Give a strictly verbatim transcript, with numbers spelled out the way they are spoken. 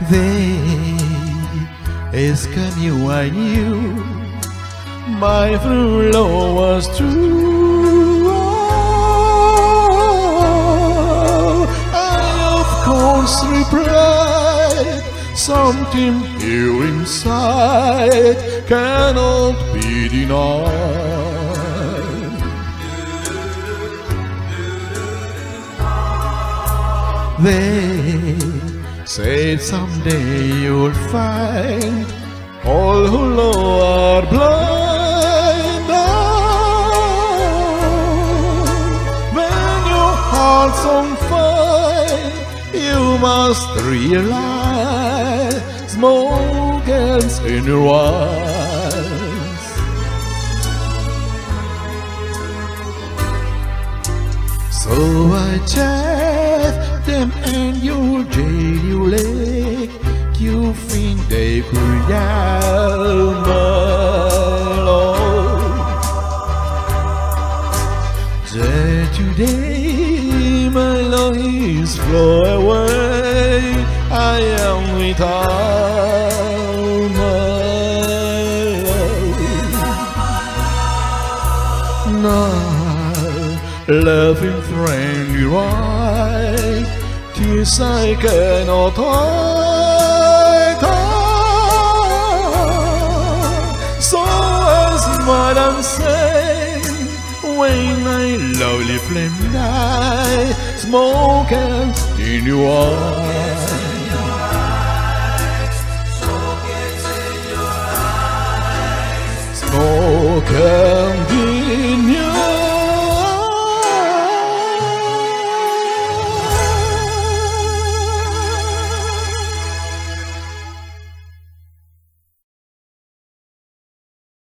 They ask you I knew my true love was true. Oh, I of course replied, something here inside cannot be denied. They say someday you'll find all who love are blind. Oh, when your heart's on fire, you must realize smoke ends in your eyes. So I chaff them and you'll jail you leg. You think they could yell my love? That today my love is flow away. I am without my love. Now, loving friend, you right. Tears I cannot hide. So as Madame said, when my lovely flame die, smoke ends in your eyes. Smoke ends